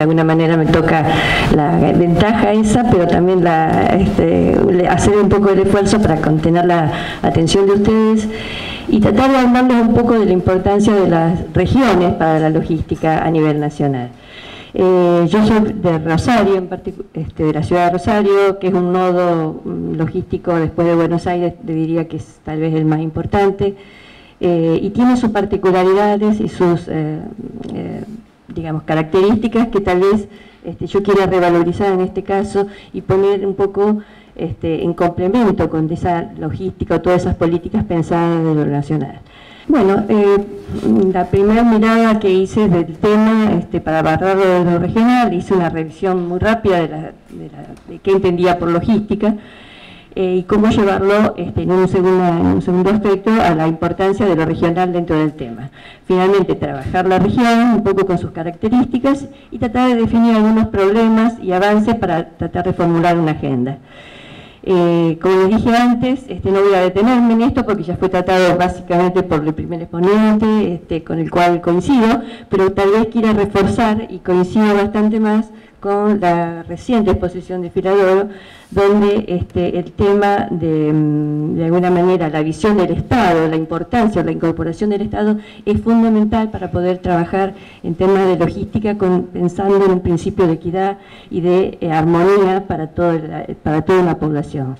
alguna manera me toca la ventaja esa, pero también hacer un poco el esfuerzo para contener la atención de ustedes y tratar de hablarles un poco de la importancia de las regiones para la logística a nivel nacional. Yo soy de Rosario, de la ciudad de Rosario, que es un nodo logístico después de Buenos Aires, le diría que es tal vez el más importante, y tiene sus particularidades y sus digamos, características que tal vez yo quiera revalorizar en este caso y poner un poco en complemento con esa logística o todas esas políticas pensadas de lo nacional. Bueno, la primera mirada que hice del tema, para abarcarlo de lo regional, hice una revisión muy rápida de qué entendía por logística, y cómo llevarlo en un segundo aspecto a la importancia de lo regional dentro del tema. Finalmente, trabajar la región un poco con sus características y tratar de definir algunos problemas y avances para tratar de formular una agenda. Como les dije antes, no voy a detenerme en esto porque ya fue tratado básicamente por el primer exponente, con el cual coincido, pero tal vez quiera reforzar, y coincido bastante más con la reciente exposición de Filadoro, donde el tema de alguna manera, la visión del Estado, la importancia o la incorporación del Estado es fundamental para poder trabajar en temas de logística pensando en un principio de equidad y de armonía para toda la población.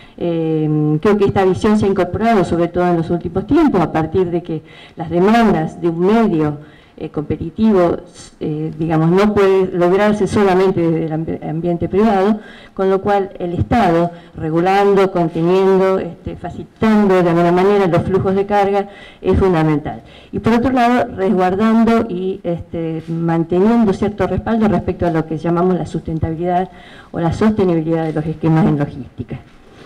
Creo que esta visión se ha incorporado sobre todo en los últimos tiempos a partir de que las demandas de un medio competitivo, digamos, no puede lograrse solamente desde el ambiente privado, con lo cual el Estado, regulando, conteniendo, facilitando de alguna manera los flujos de carga, es fundamental. Y por otro lado, resguardando y manteniendo cierto respaldo respecto a lo que llamamos la sustentabilidad o la sostenibilidad de los esquemas en logística.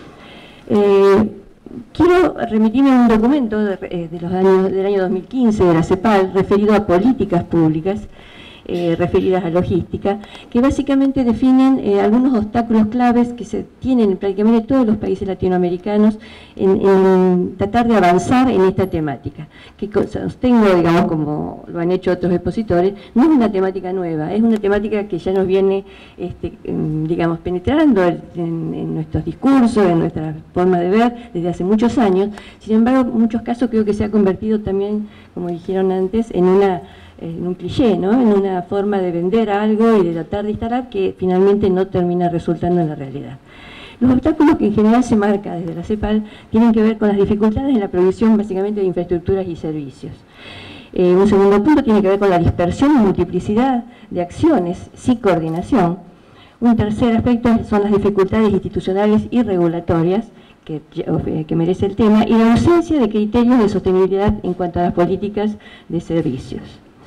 Quiero remitirme a un documento del año 2015 de la CEPAL referido a políticas públicas referidas a logística, que básicamente definen algunos obstáculos claves que se tienen en prácticamente todos los países latinoamericanos en tratar de avanzar en esta temática, que sostengo, digamos, como lo han hecho otros expositores, no es una temática nueva, es una temática que ya nos viene, digamos, penetrando en nuestros discursos, en nuestra forma de ver desde hace muchos años. Sin embargo, en muchos casos creo que se ha convertido también, como dijeron antes, en un cliché, ¿no? En una forma de vender algo y de tratar de instalar que finalmente no termina resultando en la realidad. Los obstáculos que en general se marca desde la CEPAL tienen que ver con las dificultades en la provisión básicamente de infraestructuras y servicios. Un segundo punto tiene que ver con la dispersión y multiplicidad de acciones sin coordinación. Un tercer aspecto son las dificultades institucionales y regulatorias que merece el tema, y la ausencia de criterios de sostenibilidad en cuanto a las políticas de servicios.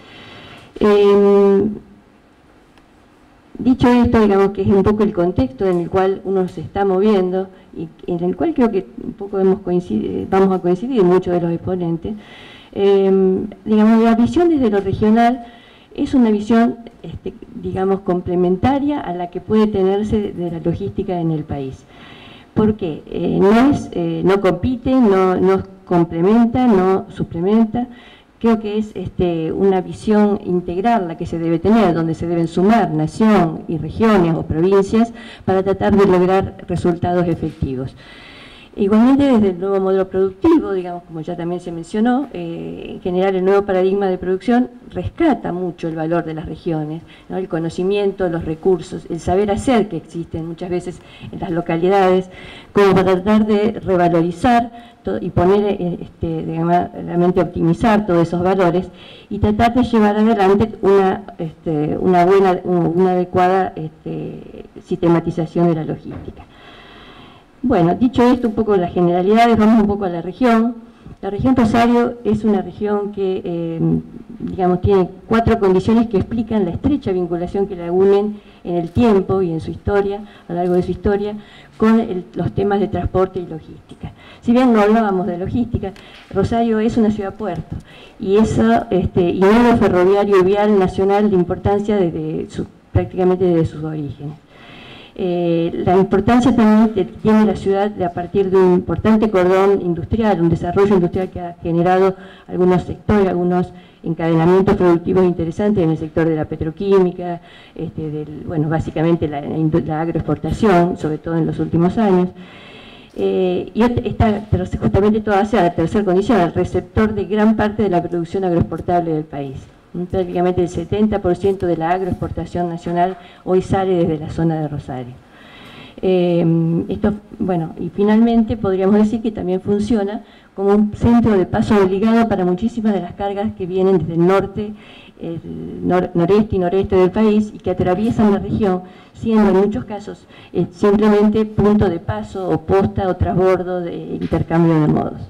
Dicho esto, digamos que es un poco el contexto en el cual uno se está moviendo y en el cual creo que un poco vamos a coincidir muchos de los exponentes. Digamos, la visión desde lo regional es una visión, digamos, complementaria a la que puede tenerse de la logística en el país. ¿Por qué? No compite, no complementa, no suplementa. Creo que es una visión integral la que se debe tener, donde se deben sumar nación y regiones o provincias para tratar de lograr resultados efectivos. Igualmente desde el nuevo modelo productivo, digamos, como ya también se mencionó, en general el nuevo paradigma de producción rescata mucho el valor de las regiones, ¿no? El conocimiento, los recursos, el saber hacer que existen muchas veces en las localidades, como para tratar de revalorizar y poner, digamos, realmente optimizar todos esos valores y tratar de llevar adelante una adecuada sistematización de la logística. Bueno, dicho esto, un poco las generalidades, vamos un poco a la región. La región Rosario es una región que, digamos, tiene 4 condiciones que explican la estrecha vinculación que la unen en el tiempo y en su historia, a lo largo de su historia, con los temas de transporte y logística. Si bien no hablábamos de logística, Rosario es una ciudad-puerto y eso, y nodo ferroviario y vial nacional de importancia prácticamente desde sus orígenes. La importancia también que tiene la ciudad a partir de un importante cordón industrial, un desarrollo industrial que ha generado algunos sectores, algunos encadenamientos productivos interesantes en el sector de la petroquímica, bueno, básicamente la agroexportación, sobre todo en los últimos años. Y está justamente todo hacia la tercera condición, el receptor de gran parte de la producción agroexportable del país. Prácticamente el 70% de la agroexportación nacional hoy sale desde la zona de Rosario. Bueno, y finalmente podríamos decir que también funciona como un centro de paso obligado para muchísimas de las cargas que vienen desde el norte, noreste y noreste del país y que atraviesan la región, siendo en muchos casos simplemente punto de paso o posta o transbordo de intercambio de modos.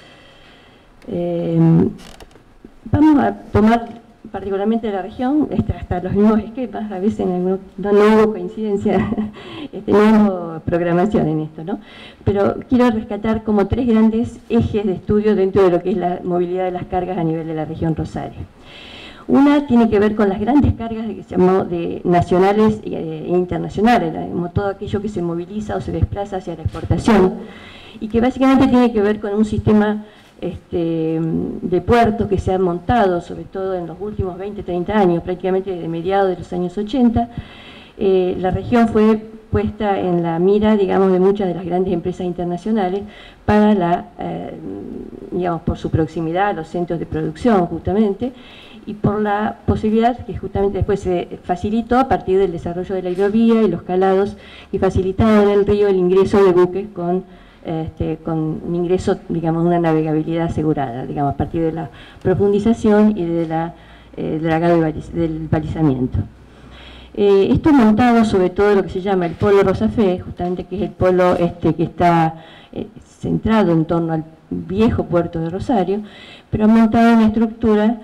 Vamos a tomar particularmente de la región, hasta los mismos esquemas, a veces no hubo coincidencia, no hubo programación en esto, ¿no? Pero quiero rescatar como 3 grandes ejes de estudio dentro de lo que es la movilidad de las cargas a nivel de la región Rosario. Una tiene que ver con las grandes cargas que se llamó de nacionales e internacionales, como todo aquello que se moviliza o se desplaza hacia la exportación, y que básicamente tiene que ver con un sistema de puertos que se han montado, sobre todo en los últimos 20, 30 años, prácticamente desde mediados de los años 80. La región fue puesta en la mira, digamos, de muchas de las grandes empresas internacionales para digamos, por su proximidad a los centros de producción, justamente, y por la posibilidad que justamente después se facilitó a partir del desarrollo de la hidrovía y los calados que facilitaban en el río el ingreso de buques con un ingreso, digamos, una navegabilidad asegurada, digamos, a partir de la profundización y del balizamiento. Esto montado sobre todo lo que se llama el polo Rosafé, justamente que es el polo que está centrado en torno al viejo puerto de Rosario, pero montado en una estructura,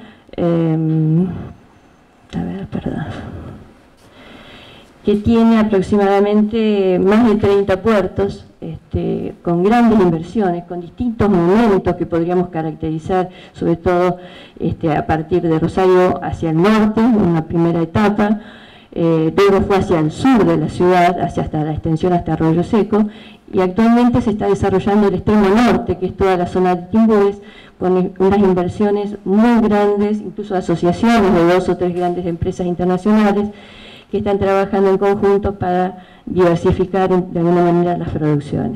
que tiene aproximadamente más de 30 puertos, con grandes inversiones, con distintos momentos que podríamos caracterizar, sobre todo a partir de Rosario hacia el norte, en una primera etapa, luego fue hacia el sur de la ciudad, hasta la extensión hasta Arroyo Seco, y actualmente se está desarrollando el extremo norte, que es toda la zona de Timbúes, con unas inversiones muy grandes, incluso asociaciones de 2 o 3 grandes empresas internacionales, que están trabajando en conjunto para diversificar de alguna manera las producciones.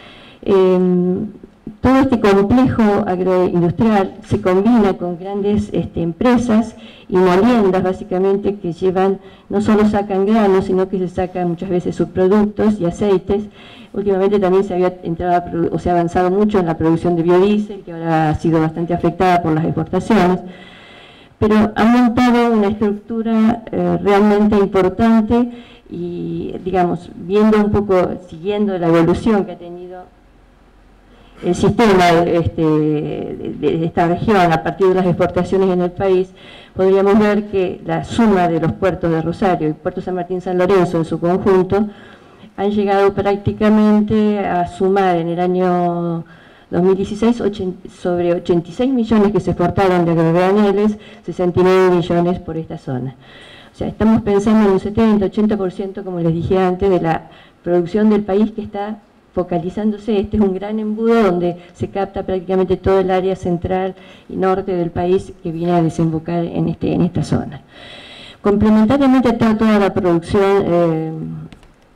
Todo este complejo agroindustrial se combina con grandes empresas y moliendas, básicamente, que llevan, no solo sacan granos, sino que se sacan muchas veces subproductos y aceites. Últimamente también se ha avanzado mucho en la producción de biodiesel, que ahora ha sido bastante afectada por las exportaciones, pero han montado una estructura realmente importante y, digamos, viendo un poco, siguiendo la evolución que ha tenido el sistema de esta región a partir de las exportaciones en el país, podríamos ver que la suma de los puertos de Rosario y Puerto San Martín San Lorenzo en su conjunto han llegado prácticamente a sumar en el año 2016 sobre 86 millones que se exportaron de agrograneles, 69 millones por esta zona. O sea, estamos pensando en un 70-80%, como les dije antes, de la producción del país que está focalizándose. Este es un gran embudo donde se capta prácticamente todo el área central y norte del país que viene a desembocar en esta zona. Complementariamente a toda la producción,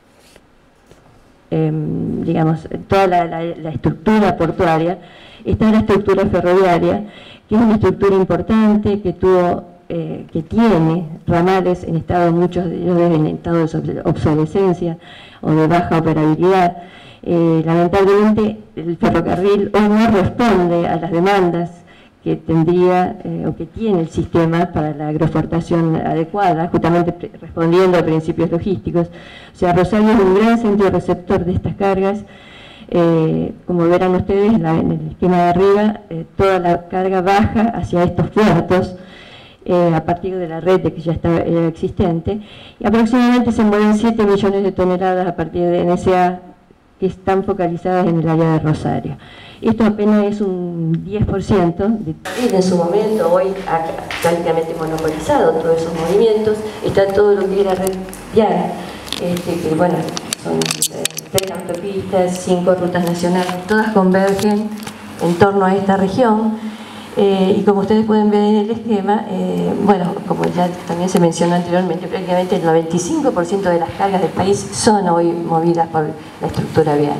digamos, toda la estructura portuaria, está la estructura ferroviaria, que es una estructura importante que tiene ramales en estado, muchos de ellos en estado de obsolescencia o de baja operabilidad. Lamentablemente el ferrocarril hoy no responde a las demandas que tendría o que tiene el sistema para la agroexportación adecuada, justamente respondiendo a principios logísticos. O sea, Rosario es un gran centro receptor de estas cargas. Como verán ustedes en el esquema de arriba, toda la carga baja hacia estos puertos a partir de la red que ya está existente, y aproximadamente se mueven 7 millones de toneladas a partir de NSA que están focalizadas en el área de Rosario. Esto apenas es un 10%, en su momento, hoy ha prácticamente monopolizado todos esos movimientos. Está todo lo que es la red vial, que bueno, son 3 autopistas, 5 rutas nacionales, todas convergen en torno a esta región. Y como ustedes pueden ver en el esquema, bueno, como ya también se mencionó anteriormente, prácticamente el 95% de las cargas del país son hoy movidas por la estructura vial.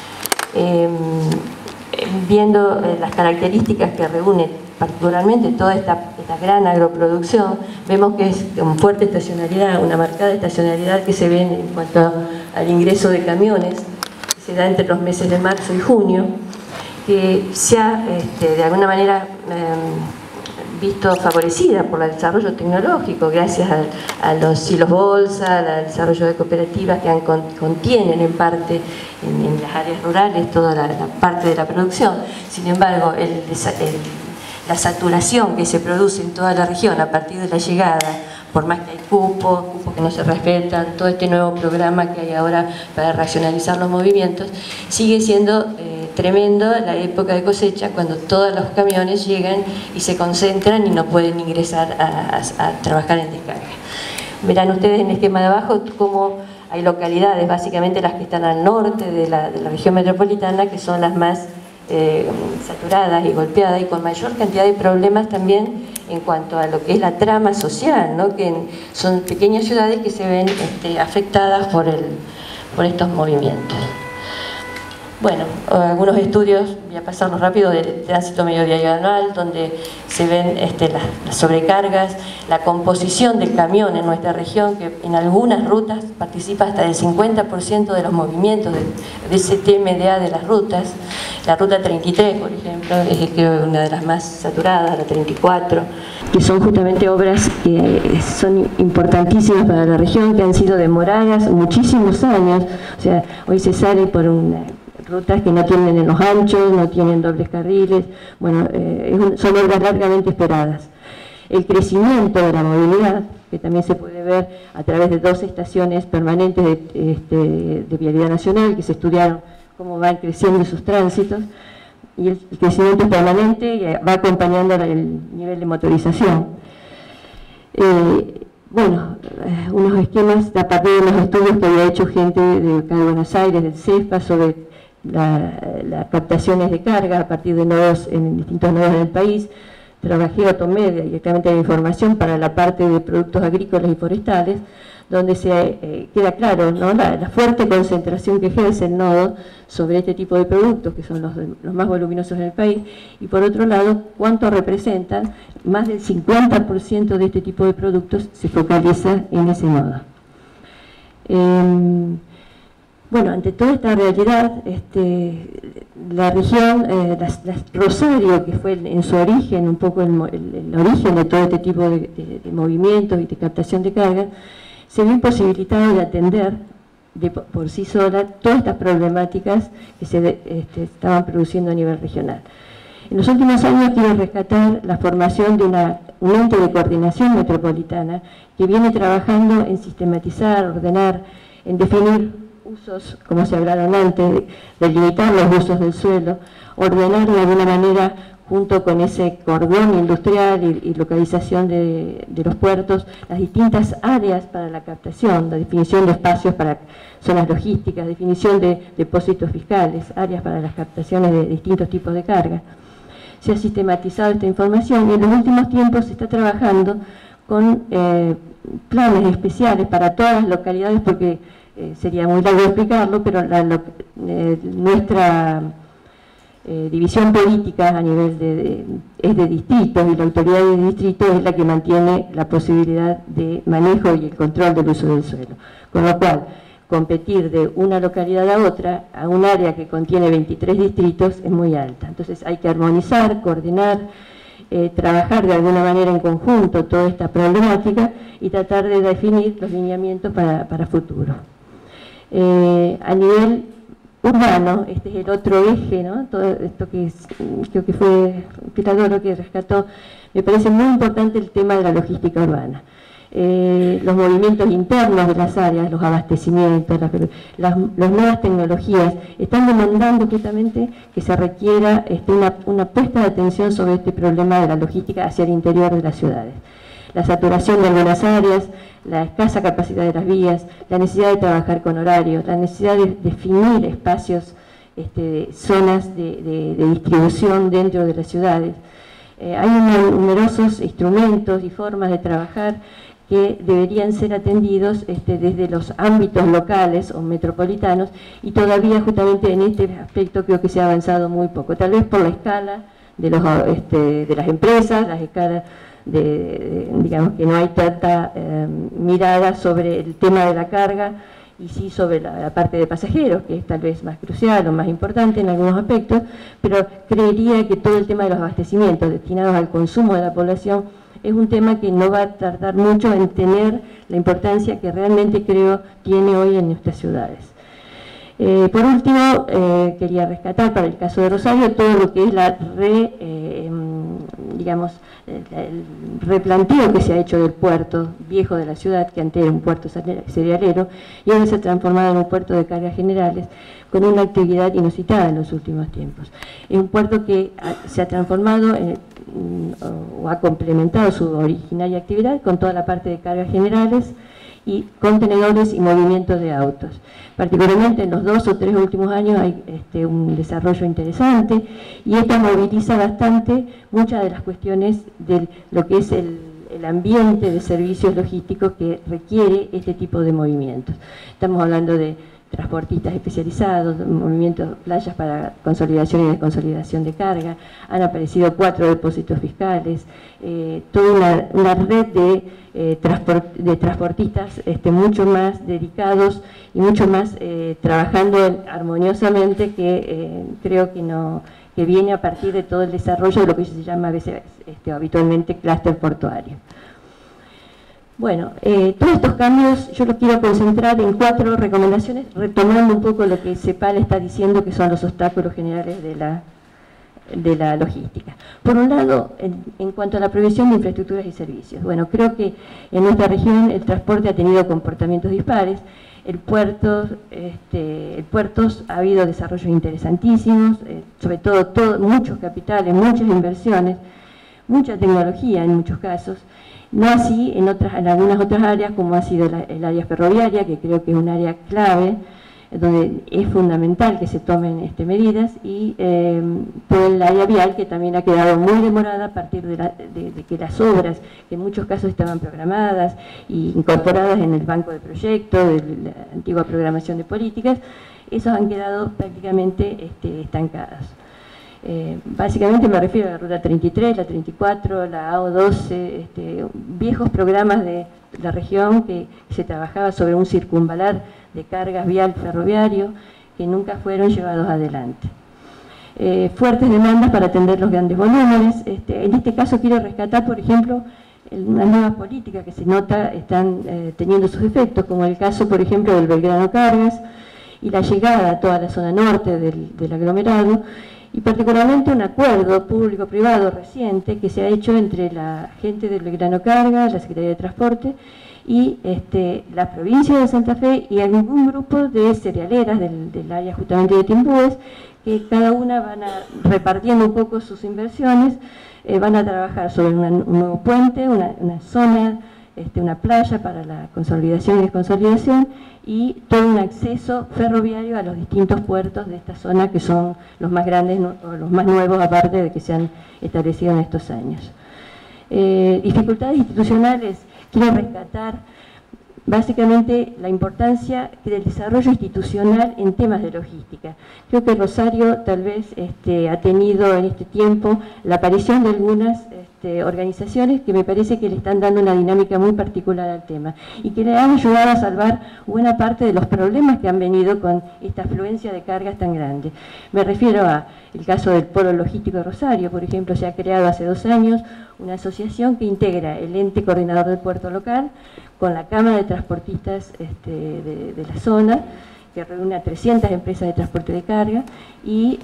Viendo las características que reúne particularmente toda esta gran agroproducción, vemos que es con fuerte estacionalidad, una marcada estacionalidad que se ve en cuanto al ingreso de camiones, que se da entre los meses de marzo y junio, que se ha de alguna manera visto favorecida por el desarrollo tecnológico gracias a los silos bolsa, al desarrollo de cooperativas que contienen en parte en las áreas rurales toda la parte de la producción. Sin embargo, la saturación que se produce en toda la región a partir de la llegada, por más que hay cupos que no se respetan, todo este nuevo programa que hay ahora para racionalizar los movimientos, sigue siendo tremendo la época de cosecha cuando todos los camiones llegan y se concentran y no pueden ingresar a trabajar en descarga. Verán ustedes en el esquema de abajo cómo hay localidades, básicamente las que están al norte de la región metropolitana, que son las más saturadas y golpeadas y con mayor cantidad de problemas también en cuanto a lo que es la trama social, ¿no? Que son pequeñas ciudades que se ven afectadas por estos movimientos. Bueno, algunos estudios, voy a pasarlos rápido, del tránsito mediodiario anual, donde se ven las sobrecargas, la composición del camión en nuestra región, que en algunas rutas participa hasta del 50% de los movimientos de ese TMDA de las rutas. La ruta 33, por ejemplo, es creo una de las más saturadas, la 34. Que son justamente obras que son importantísimas para la región, que han sido demoradas muchísimos años. O sea, hoy se sale por rutas que no tienen en los anchos, no tienen dobles carriles, bueno, son obras largamente esperadas. El crecimiento de la movilidad, que también se puede ver a través de 2 estaciones permanentes de Vialidad Nacional, que se estudiaron cómo van creciendo sus tránsitos, y el crecimiento es permanente y va acompañando el nivel de motorización. Bueno, unos esquemas a partir de los estudios que había hecho gente de acá de Buenos Aires, del CESPA, sobre las captaciones de carga a partir de nodos en distintos nodos del país. Trabajé o tomé directamente la información para la parte de productos agrícolas y forestales, donde se queda claro, ¿no?, la fuerte concentración que ejerce el nodo sobre este tipo de productos, que son los más voluminosos del país, y por otro lado, cuánto representan, más del 50% de este tipo de productos se focaliza en ese nodo. Bueno, ante toda esta realidad, la región, Rosario, que fue en su origen, un poco el origen de todo este tipo de movimientos y de captación de carga, se vio imposibilitado de atender por sí sola todas estas problemáticas que se estaban produciendo a nivel regional. En los últimos años quiero rescatar la formación de un ente de coordinación metropolitana que viene trabajando en sistematizar, ordenar, en definir usos, como se hablaron antes, de limitar los usos del suelo, ordenar de alguna manera junto con ese cordón industrial y localización de los puertos, las distintas áreas para la captación, la definición de espacios para zonas logísticas, definición de depósitos fiscales, áreas para las captaciones de distintos tipos de carga. Se ha sistematizado esta información y en los últimos tiempos se está trabajando con planes especiales para todas las localidades, porque sería muy largo explicarlo, pero nuestra división política a nivel es de distritos, y la autoridad de distrito es la que mantiene la posibilidad de manejo y el control del uso del suelo. Con lo cual, competir de una localidad a otra, a un área que contiene 23 distritos, es muy alta. Entonces hay que armonizar, coordinar, trabajar de alguna manera en conjunto toda esta problemática y tratar de definir los lineamientos para futuro. A nivel urbano, este es el otro eje, ¿no? Todo esto que creo que fue Piradoro que rescató, me parece muy importante el tema de la logística urbana. Los movimientos internos de las áreas, los abastecimientos, las nuevas tecnologías están demandando justamente que se requiera una puesta de atención sobre este problema de la logística hacia el interior de las ciudades. La saturación de algunas áreas, la escasa capacidad de las vías, la necesidad de trabajar con horarios, la necesidad de definir espacios, zonas de distribución dentro de las ciudades. Hay numerosos instrumentos y formas de trabajar que deberían ser atendidos desde los ámbitos locales o metropolitanos, y todavía justamente en este aspecto creo que se ha avanzado muy poco, tal vez por la escala de las empresas, las escalas digamos que no hay tanta mirada sobre el tema de la carga, y sí sobre la parte de pasajeros, que es tal vez más crucial o más importante en algunos aspectos, pero creería que todo el tema de los abastecimientos destinados al consumo de la población es un tema que no va a tardar mucho en tener la importancia que realmente creo tiene hoy en nuestras ciudades. Por último, quería rescatar para el caso de Rosario todo lo que es el replanteo que se ha hecho del puerto viejo de la ciudad, que antes era un puerto cerealero y ahora se ha transformado en un puerto de cargas generales con una actividad inusitada en los últimos tiempos. Es un puerto que se ha transformado o ha complementado su originaria actividad con toda la parte de cargas generales y contenedores y movimientos de autos. Particularmente en los 2 o 3 últimos años hay un desarrollo interesante, y esto moviliza bastante muchas de las cuestiones de lo que es el ambiente de servicios logísticos que requiere este tipo de movimientos. Estamos hablando de transportistas especializados, movimientos, playas para consolidación y desconsolidación de carga, han aparecido 4 depósitos fiscales, toda una red de transportistas mucho más dedicados y mucho más trabajando armoniosamente, que creo que viene a partir de todo el desarrollo de lo que se llama a veces habitualmente clúster portuario. Bueno, todos estos cambios yo los quiero concentrar en 4 recomendaciones, retomando un poco lo que CEPAL está diciendo que son los obstáculos generales de la logística. Por un lado, en cuanto a la provisión de infraestructuras y servicios. Bueno, creo que en nuestra región el transporte ha tenido comportamientos dispares. El puertos ha habido desarrollos interesantísimos, sobre todo muchos capitales, muchas inversiones, mucha tecnología en muchos casos. No así en algunas otras áreas, como ha sido el área ferroviaria, que creo que es un área clave, donde es fundamental que se tomen medidas, y por el área vial, que también ha quedado muy demorada a partir de que las obras, que en muchos casos estaban programadas e incorporadas en el banco de proyectos, de la antigua programación de políticas, esos han quedado prácticamente estancados. Básicamente me refiero a la Ruta 33, la 34, la AO12, viejos programas de la región que se trabajaba sobre un circunvalar de cargas vial ferroviario que nunca fueron llevados adelante. Fuertes demandas para atender los grandes volúmenes. En este caso quiero rescatar, por ejemplo, unas nuevas políticas que se nota están teniendo sus efectos, como el caso, por ejemplo, del Belgrano Cargas y la llegada a toda la zona norte del aglomerado, y particularmente un acuerdo público-privado reciente que se ha hecho entre la gente del Belgrano Cargas, la Secretaría de Transporte y la provincia de Santa Fe y algún grupo de cerealeras del área justamente de Timbúes, que cada una van repartiendo un poco sus inversiones, van a trabajar sobre un nuevo puente, una zona, una playa para la consolidación y desconsolidación, y todo un acceso ferroviario a los distintos puertos de esta zona, que son los más grandes o los más nuevos, aparte de que se han establecido en estos años. Dificultades institucionales, quiero rescatar básicamente la importancia del desarrollo institucional en temas de logística. Creo que Rosario tal vez ha tenido en este tiempo la aparición de algunas organizaciones que me parece que le están dando una dinámica muy particular al tema y que le han ayudado a salvar buena parte de los problemas que han venido con esta afluencia de cargas tan grande. Me refiero al caso del Polo Logístico de Rosario, por ejemplo. Se ha creado hace 2 años una asociación que integra el ente coordinador del puerto local con la Cámara de Transportistas de la zona, que reúne a 300 empresas de transporte de carga, y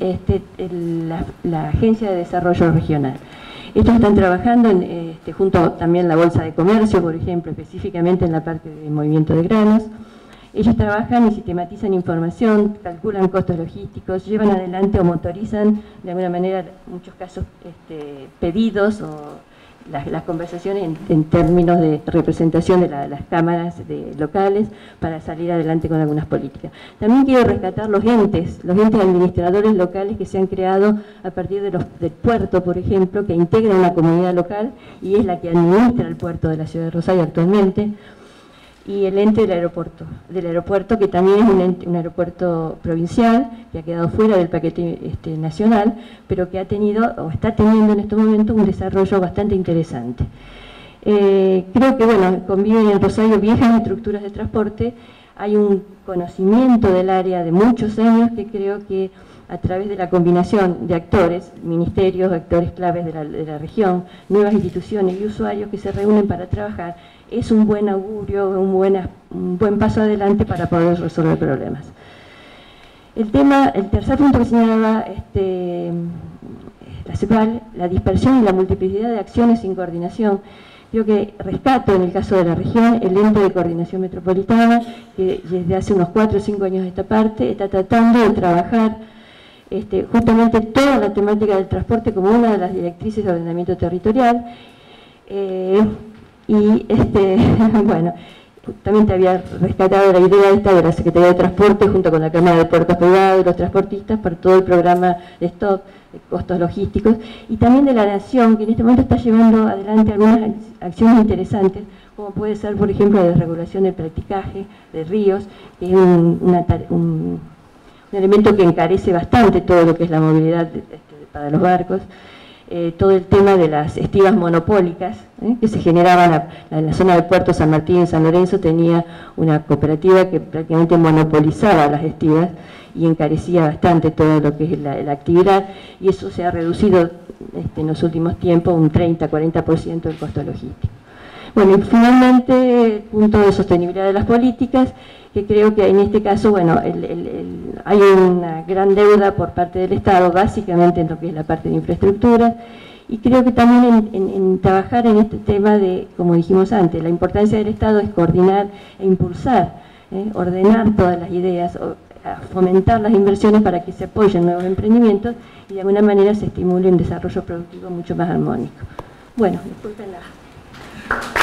la Agencia de Desarrollo Regional. Estos están trabajando junto también la Bolsa de Comercio, por ejemplo, específicamente en la parte de movimiento de granos. Ellos trabajan y sistematizan información, calculan costos logísticos, llevan adelante o motorizan de alguna manera, en muchos casos, pedidos las conversaciones en términos de representación de las cámaras locales para salir adelante con algunas políticas. También quiero rescatar los entes administradores locales que se han creado a partir del puerto, por ejemplo, que integra una comunidad local y es la que administra el puerto de la ciudad de Rosario actualmente, y el ente del aeropuerto que también es un aeropuerto provincial que ha quedado fuera del paquete nacional, pero que ha tenido o está teniendo en estos momentos un desarrollo bastante interesante. Creo que bueno, conviven en Rosario viejas estructuras de transporte, hay un conocimiento del área de muchos años que creo que a través de la combinación de actores, ministerios, actores claves de la región, nuevas instituciones y usuarios que se reúnen para trabajar, es un buen augurio, un buen paso adelante para poder resolver problemas. El tercer punto que señalaba la CEPAL, la dispersión y la multiplicidad de acciones sin coordinación. Creo que rescato en el caso de la región el ente de coordinación metropolitana, que desde hace unos 4 o 5 años de esta parte está tratando de trabajar justamente toda la temática del transporte como una de las directrices de ordenamiento territorial. Bueno, también te había rescatado la idea de la Secretaría de Transporte junto con la Cámara de Puertos Privados y los transportistas para todo el programa de stop, de costos logísticos, y también de la Nación, que en este momento está llevando adelante algunas acciones interesantes, como puede ser, por ejemplo, la desregulación del practicaje de ríos, que es un elemento que encarece bastante todo lo que es la movilidad para los barcos. Todo el tema de las estivas monopólicas que se generaban en la zona del puerto San Martín y San Lorenzo, tenía una cooperativa que prácticamente monopolizaba las estivas y encarecía bastante todo lo que es la actividad, y eso se ha reducido en los últimos tiempos un 30-40% del costo logístico. Bueno, y finalmente el punto de sostenibilidad de las políticas, que creo que en este caso, bueno, hay una gran deuda por parte del Estado, básicamente en lo que es la parte de infraestructura, y creo que también en trabajar en este tema de, como dijimos antes, la importancia del Estado es coordinar e impulsar, ordenar todas las ideas, fomentar las inversiones para que se apoyen nuevos emprendimientos y de alguna manera se estimule un desarrollo productivo mucho más armónico. Bueno, disculpen la...